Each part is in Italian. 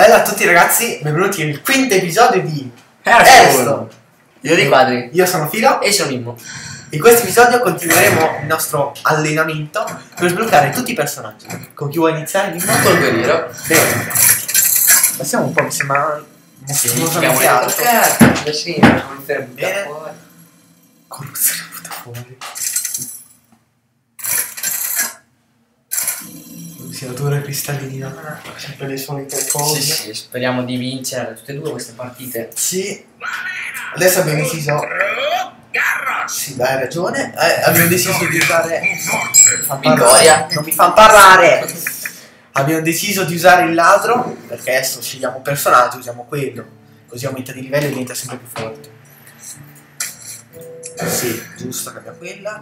Bella a tutti ragazzi, benvenuti nel quinto episodio di Hearthstone. Io di quadri. Io sono Filo E sono Mimmo. in questo episodio continueremo il nostro allenamento per sbloccare tutti i personaggi. Con chi vuoi iniziare? Mimmo? Col guerriero. Bene. Passiamo un po', mi sembra mostruosamente alto. Sì, non Bene. fuori. Corruzione butta fuori. Siatura cristallina. Sempre le solite cose. Sì, speriamo di vincere tutte e due queste partite. Sì. Adesso abbiamo deciso. Sì, dai, hai ragione. Abbiamo deciso di usare. Vittoria. Non mi fanno parlare. Abbiamo deciso di usare il ladro. Perché adesso scegliamo un personaggio, usiamo quello. Così aumenta di livello e diventa sempre più forte. Sì, giusto, cambia quella.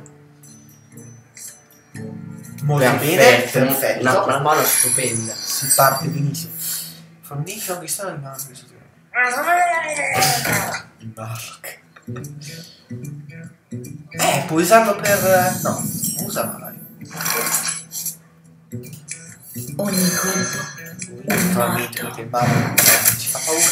Molto bene, perfetto. Una mano stupenda. Si parte benissimo. Fornisce un cristallo di mano. Mark. Puoi usarlo per. No, usalo dai. Ogni colpo un Naturalmente morto. perché il Mark ci fa paura.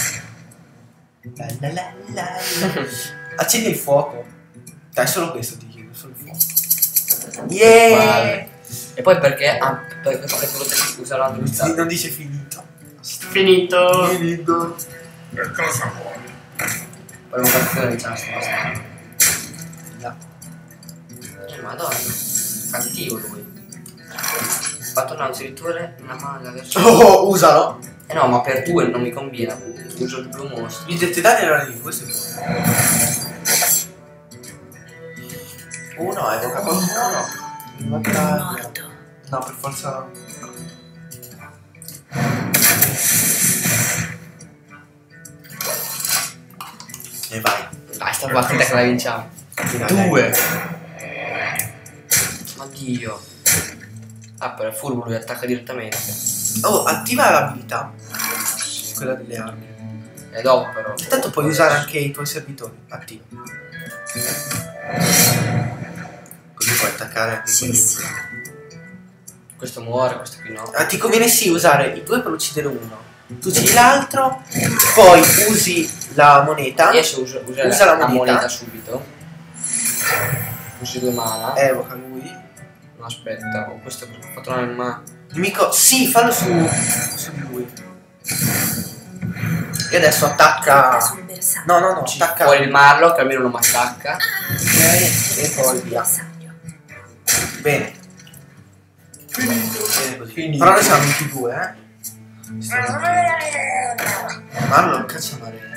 La la la la. Accendi il fuoco. Dai, solo questo ti chiedo, solo il fuoco. Yeah! Vale. E poi perché? Perché volete usare l'altro Sì, cristallo? non dice finito. Finito. Finito. Che cosa vuoi? Poi un cazzone di chance basta. No. Madonna. Cattivo lui. Ho fatto un anzitutore una mano verso. Oh, usalo. No, ma per due non mi conviene. Uso il blu mostro. Gli detti dati erano lì, questo è uno, evoca qualcuno. Un morto. No, per forza. E vai. Dai, sta partita che la vinciamo. Due. Oddio. Ah, per il furbo lui attacca direttamente. Oh, attiva l'abilità. Quella delle armi. E dopo però. Intanto puoi usare anche i tuoi servitori. Attiva. Così puoi attaccare anche Sì, quelli. sì. Questo muore, questo qui no. Ti conviene sì usare i due per uccidere uno. Tu uccidi l'altro, poi usi la moneta. Riesce a usare Usa la la moneta. moneta subito. Usi due mana. Evoca lui. No, aspetta, ho questo che ho fatto una mano. Nemico. Sì, fallo su di lui. E adesso attacca. Sul bersaglio. No, no, no, Puoi attacca. rimarlo, che almeno non mi attacca. Ok, e poi via. Bersaglio. Bene. Bene così. Finito. Però noi siamo 22, Marlo non cazzo mare.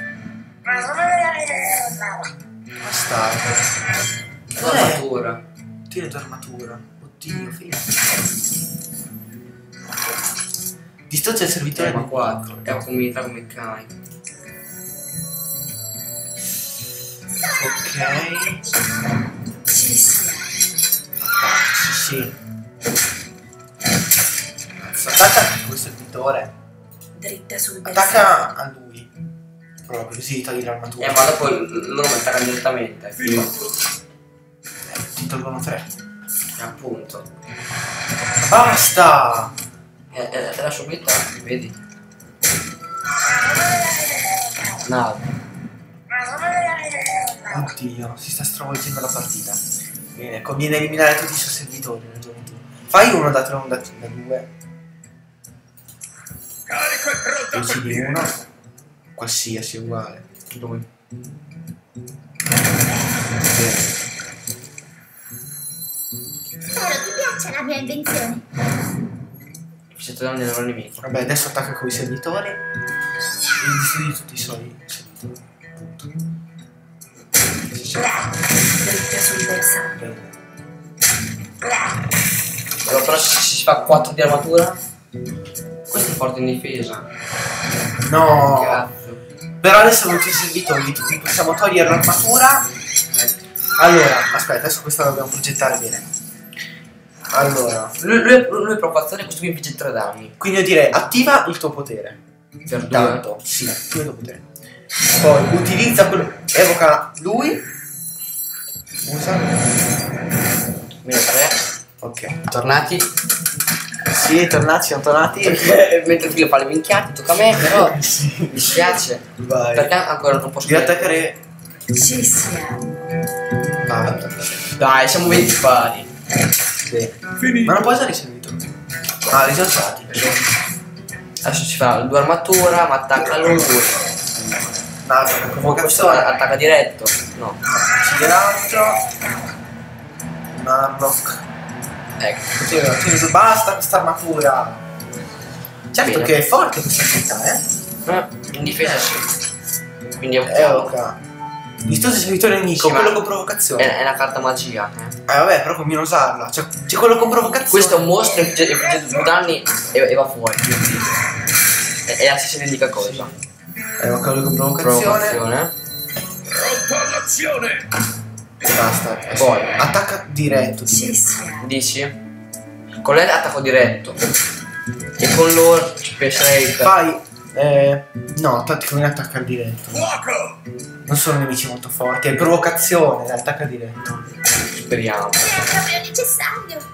Bastardo. L'armatura. Tieni tua armatura. Oddio, figlio. Distrugge il servitore Ma di 4. È una comunità come meccanico. Ok. Ci sia. Sì. Attacca anche quel servitore. Dritta sul bersaglio. Attacca a lui. Proprio così togli l'armatura. Ma dopo loro mi attaccano direttamente. Ti tolgono 3. Appunto. Basta! E lascio metà, vedi? No. Oddio, si sta stravolgendo la partita. Bene, conviene eliminare tutti i suoi servitori, hai ragione tu. Fai uno da 3, uno da 2. Carico e pronto a Uccidi colpire. uno. Qualsiasi uguale. Lui. Bene. Spero ti piaccia la mia invenzione. Siete danni al loro nemico. Vabbè, adesso attacca con i servitori. E distruggi tutti i suoi servitori. Punto. Dritta sul bersaglio. Bene. Allora, però se si fa 4 di armatura. Questo è forte in difesa. No! Cazzo. Però adesso non ci servitori, quindi possiamo togliere l'armatura. Allora, aspetta, adesso questa la dobbiamo progettare bene. Allora, Lui è provocazione, questo qui invece 3 danni. quindi io direi attiva il tuo potere. Per 2. Intanto, sì, attiva il tuo potere. Poi utilizza quello. Evoca lui. Usa. Meno 3. Ok. Tornati. Sì. Sì, tornati, siamo tornati. Mentre Filo fa le minchiate, tocca a me, però mi dispiace. Vai. Perché ancora non posso Devi attaccare. Ci siamo. Dai, siamo 20 pari. Sì. Ma non puoi usare i servitori. Ah, li ho usati. Adesso ci fa 2 armatura, ma attacca lui. No, una Questo convocazione. attacca diretto. No. Ci lancio. Marlock. Ecco. Basta questa armatura. Certo Bene. che è forte questa abilità, In difesa sì. Quindi è ok. Vistoso servitore nemico, Sì, quello ma- con provocazione. è una carta magia. Vabbè, però conviene usarla. Cioè, c'è quello con provocazione. Questo è un mostro infligge 2 danni e va fuori. Quindi è la stessa identica cosa. Ma quello con provocazione. Provocazione. Pronto all'azione! Basta. Poi Attacca diretto. Ci siamo. dici? Con lei attacco diretto. E con loro ci penserei per... Fai. No, tanto conviene attaccare diretto. Fuoco! Non sono nemici molto forti. È provocazione, dai, attacca diretto. Speriamo. È proprio necessario.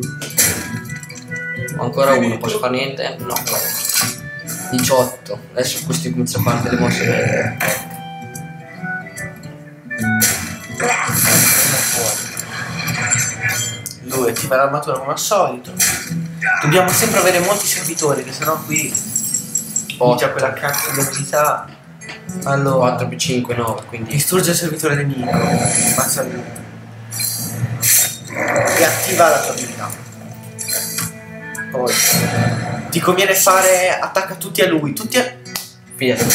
Ho ancora uno, posso fare niente? No. 18. Adesso questi cominciano a fare delle mosse belle. Lui attiva l'armatura come al solito. Dobbiamo sempre avere molti servitori, che sennò qui ho già quella cazzo di abilità. Allora, 4 più 5, 9, quindi... distrugge il servitore nemico. Ammazza lui. E attiva la tua abilità. Poi ti conviene fare attacca tutti a lui. Tutti a. Fidati.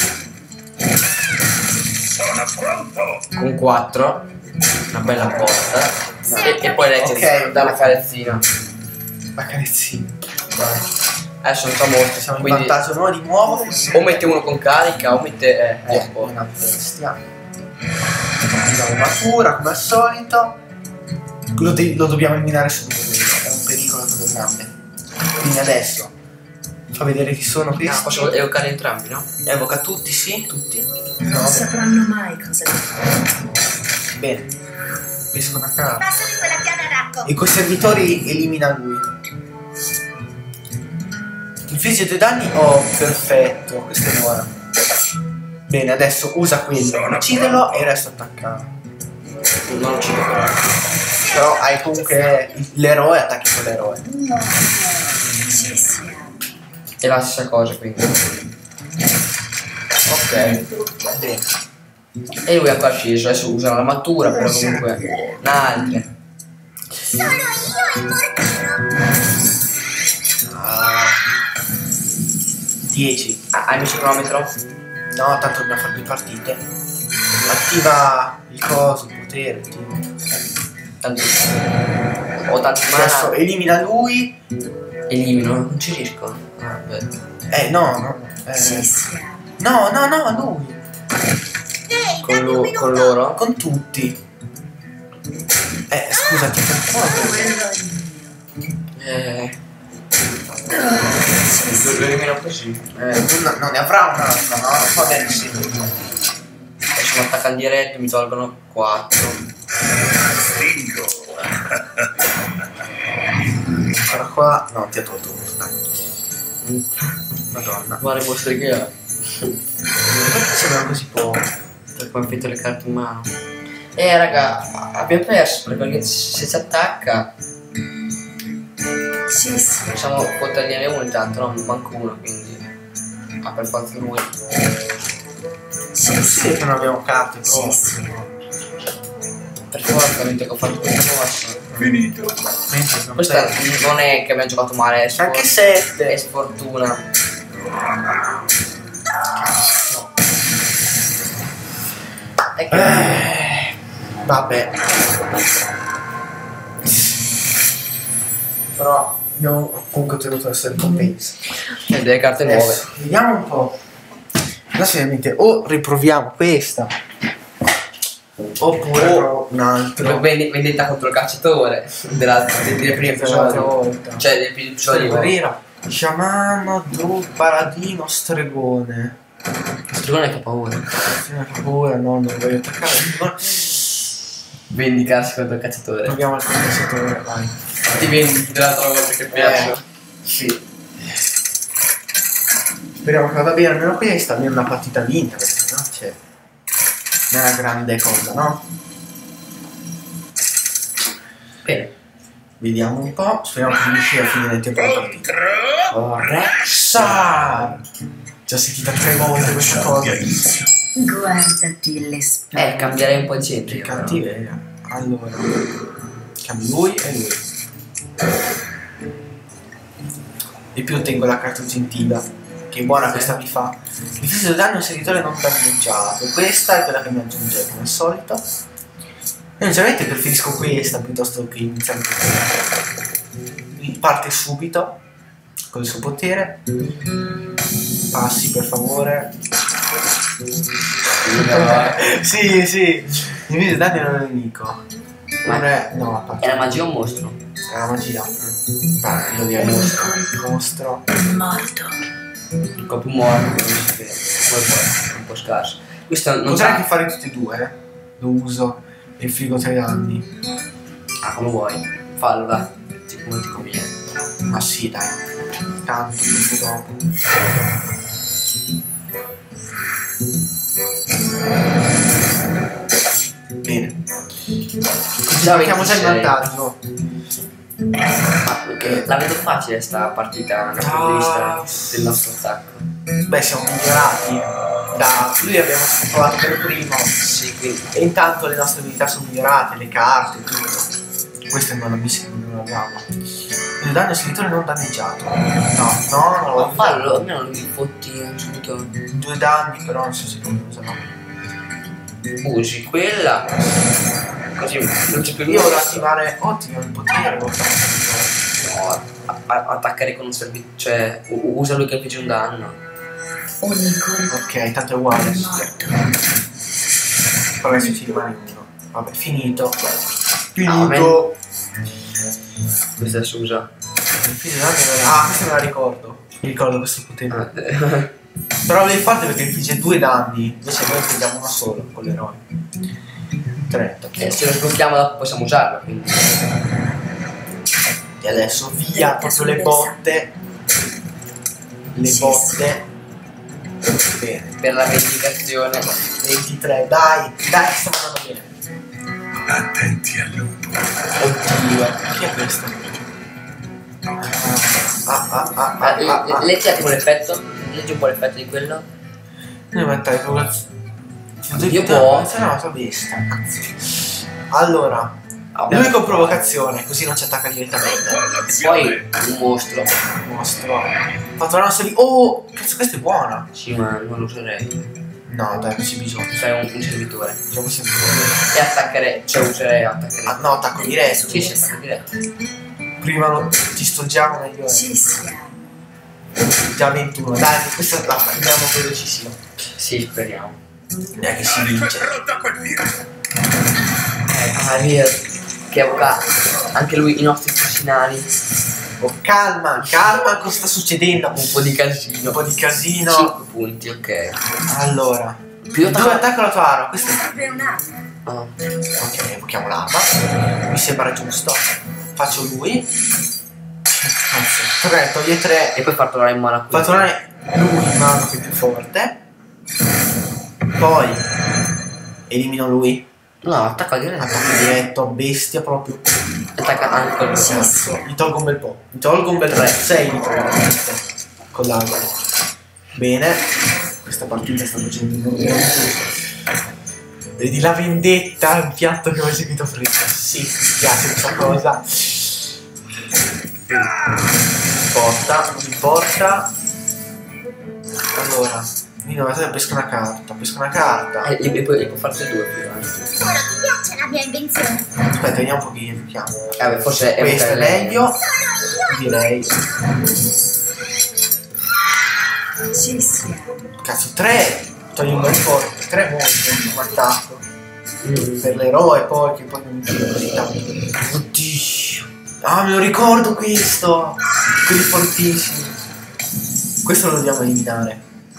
Sono pronto! Con 4. Una bella botta. E poi lei Ok. dà una carezzina. La carezzina. Vai. Adesso non so molto, Siamo in quindi... vantaggio noi di nuovo. O mette uno con carica o mette... dopo. Una bestia. Andiamo matura come al solito. Lo dobbiamo eliminare subito, è un pericolo troppo grande. Quindi adesso fa vedere chi sono Ah, questi. posso evocare entrambi, no? Evoca tutti, sì, tutti. Non No. sapranno mai cosa dire. Bene. Pescono a caso. Passami quella piana racco. E coi servitori elimina lui. Infligge 2 danni? Oh, perfetto, questo è buono. Bene, adesso usa quello, uccidelo e il resto attacca. Non ci vedo. Però hai comunque l'eroe, attacchi con l'eroe. Ci siamo. È la stessa cosa, quindi. Ok. Bene. E lui è ancora sceso, adesso usa l'armatura, però comunque... Un'altra. Sono io il portino. 10. Hai messo il cronometro? No, tanto dobbiamo fare 2 partite. Attiva il coso, il potere. Tanto... Ho tanti Adesso mana. elimina lui. Elimino, non ci riesco. Ah, beh. No. Ci siamo. No, lui. Ehi, Con, dammi un minuto. con loro? Con tutti. Scusati. Lo elimino così. Non ne avrà un'altra, no? Non va bene, sì. Adesso mi attaccano diretto, mi tolgono 4. Stingo! Ancora qua. No, ti ha tolto tutto, dai. Madonna. Guarda i mostri che ha. Perché sembrano così poco? Per poi metto le carte in mano. Raga, abbiamo perso perché se ci attacca Ci siamo. possiamo fotogliene uno intanto, no? Manco uno, quindi. Ah, per forza lui. Ci Sì, che non abbiamo carte, però. siamo. Per forza, mentre che ho fatto questa mossa. Finito! Questa non è che abbiamo giocato male, è Anche è 7. sfortuna. È che Vabbè. Però abbiamo comunque ottenuto la sua ricompensa. delle carte nuove. Adesso vediamo un po'. Adesso ovviamente o riproviamo questa oppure un'altra. Vendetta contro il cacciatore delle prime L'altra episodi. volta. Cioè dei primi episodi. Guerriera, sciamano, dru, paladino, stregone. Stregone che paura. Paura, no, non voglio attaccare. Vendicarsi contro il cacciatore. Proviamo il compensatore, vai. Ti vendi dell'altra volta che piace. Sì. Speriamo che vada bene almeno questa, almeno una partita vinta, perché sennò c'è. Non è una grande cosa, no? Bene. Vediamo un po', speriamo che riesci a finire il tempo della partita. Contro. Oh, Rexar! Già sentita 3 volte questa cosa. Guardati le spalle. Cambierei un po' di centri. Che però. cattiveria. Allora, cambio lui e lui. E più tengo la carta gentiva. Che buona questa mi fa. Difesa del danno servitore non danneggiato. Questa è quella che mi aggiunge come al solito. Io sinceramente preferisco questa piuttosto che iniziare. Parte subito con il suo potere. Passi per favore. Sì, sì. Difesa del danno non è nemico. Non è. No, a parte. È la magia o un mostro? È la magia. Beh, io direi mostro. Morto. Un po' più morto, un po' scarso. Questo non Potrei sa. anche fare tutti e due. Lo uso e infligo 3 danni. Ah, come vuoi. Fallo, dai. Come ti conviene. Ma sì, dai. Tanto tutto dopo. Bene. Già Mettiamo già in 26. vantaggio. La vedo facile sta partita dal punto di vista del nostro attacco. Beh, siamo migliorati. Da lui abbiamo provato per primo. Sì, quindi. E intanto le nostre abilità sono migliorate, le carte, tutto. Questo non lo abbiamo. Il danno servitore non danneggiato. No, non lo Fallo, almeno lui fotti subito. 2 danni, però non so se come userò. Usi quella. Così non c'è più Io voglio nulla. attivare ottimo il potere, lo No, attaccare con un servizio. Cioè, usa lui che infligge un danno. Ogni colpo ok, tanto è uguale. è morto. Però adesso ci rimane uno. Vabbè, finito. No, Finito. Questa si usa. Ah, questa me la ricordo. Mi ricordo questo potere. Ah, Però è forte perché infligge 2 danni. Invece noi infliggiamo uno solo con l'eroe. 3, se lo sblocchiamo dopo possiamo usarlo. Quindi. E adesso via proprio le botte. Le botte. Bene. Per la vendicazione. 23, dai, dai, che stiamo andando bene. Attenti al lupo. Oddio, chi è questo? Leggi un attimo l'effetto. Leggi un po' l'effetto di quello. Devo mettere provocazione. Io può. No, sua bestia. Allora, lui con provocazione, così non ci attacca direttamente. Poi un mostro. Mostro. Fatto la nostra oh, cazzo, questa è buona. Sì, ma non lo userei. No, dai, non c'è bisogno. Fai un servitore. Facciamo sempre. E attaccare. Cioè userei attaccare. Ah, no, attacco diretto. Sì, attacco diretto. Prima ti stoggiamo meglio. Ci siamo. Già 21. Dai, questa la prendiamo velocissimo. Sì, speriamo. Neanche si vince. Pronto a colpire. Maria, che avvocato. Anche lui i nostri fucinali. Oh, calma, calma, cosa sta succedendo? Un po' di casino. Un po' di casino. 5 punti, ok. Allora, Più dove attacco la tua arma? Questo è. Serve un'arma. Oh. Ok, evochiamo l'arma. Mi sembra giusto. Faccio lui. Anzi, 3, toglie 3. E poi far tornare in mano a Fa questo. tornare lui in mano che è più forte. Poi elimino lui. No, attacca diretto. Attacco diretto, bestia proprio. Attacca anche quello. Cazzo, gli tolgo un bel po'. Gli tolgo un bel 3. 6 li tolgo con l'ago. Bene. Questa partita sta facendo un vedi la vendetta, il piatto che ho seguito freddo. Sì, mi piace questa cosa. Non importa. Allora, io pesco una carta. E poi può farci 2 più. Ora ti piace la mia invenzione? Aspetta, vediamo un po' che giochiamo. Vabbè, forse è Questo è meglio, direi. Ci siamo. Cazzo, 3. Togli un bel po'. 3 molto come attacco. Per l'eroe poi, che poi non mi tira così tanto. Oddio. Ah, me lo ricordo questo. Quelli fortissimi. Questo lo dobbiamo eliminare.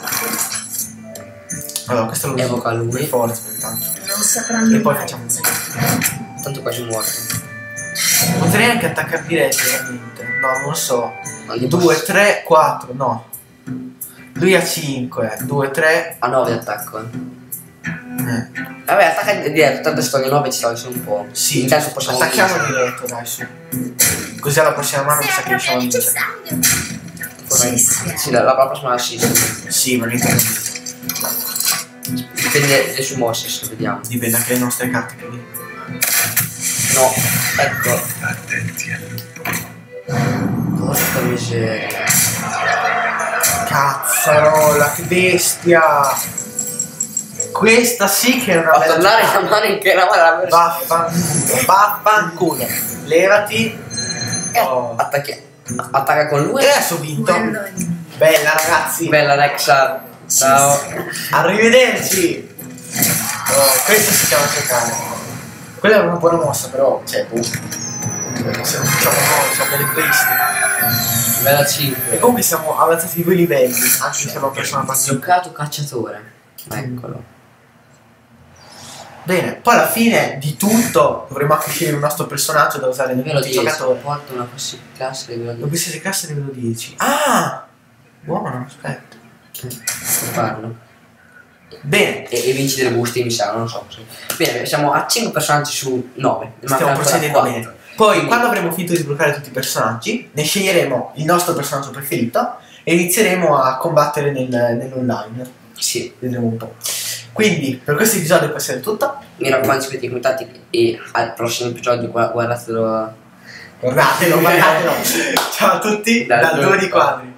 Allora, questo lo Evoca lui. per forza, per tanto. Non sapranno E poi mai facciamo cosa Tanto quasi muorto. Potrei anche attaccare diretto, veramente. No, non lo so. Non gli 2, posso- 3, 4, no. Lui ha 5, 2, 3. Ha 9 di attacco. Vabbè, attacca diretto, tanto sto di 9 ci sto un po'. Sì, Intanto possiamo attacchiamo vincere. diretto, dai, su. Così alla prossima mano mi Se sa è che riusciamo a proprio vincere. necessario. Ci sia. Sì, la prossima la sì. Sì, ma niente. Dipende dai suoi mosse, se vediamo. Dipende anche dalle nostre carte che No, ecco. Attenti al lupo. Porca miseria. Cazzarola, che bestia! Questa sì che è una Fa bella tornare la giocata. mano in che la mano la Vaffanculo, vaffanculo. Levati. Oh. Attacca con lui. E adesso ho vinto. Quello è il Bella ragazzi. Bella Nexa. Ciao. Arrivederci. Oh, questo si chiama giocare. Quella era una buona mossa, però, cioè, boh. Se non facciamo no, siamo delle bestie. Bella E 5. comunque siamo avanzati 2 livelli, anche se abbiamo perso una partita. Giocato cacciatore. Eccolo. Bene, poi alla fine di tutto dovremo anche scegliere un nostro personaggio da usare nel Livello 10. giocatore. Porta una possibile classe livello Lo 10. qualsiasi classe livello 10. Ah! Buono, aspetta. Per farlo. Bene, E vinci delle buste mi sa, non lo so. Bene, siamo a 5 personaggi su 9. stiamo procedendo bene. Poi, quando avremo finito di sbloccare tutti i personaggi, ne sceglieremo il nostro personaggio preferito e inizieremo a combattere nell'online. Sì. Vedremo un po'. Quindi, per questo episodio questo è tutto. Mi raccomando, iscrivetevi, commentate e al prossimo episodio guardatelo. Guardatelo. Ciao a tutti, Dal dal 2 Due di di Quadri.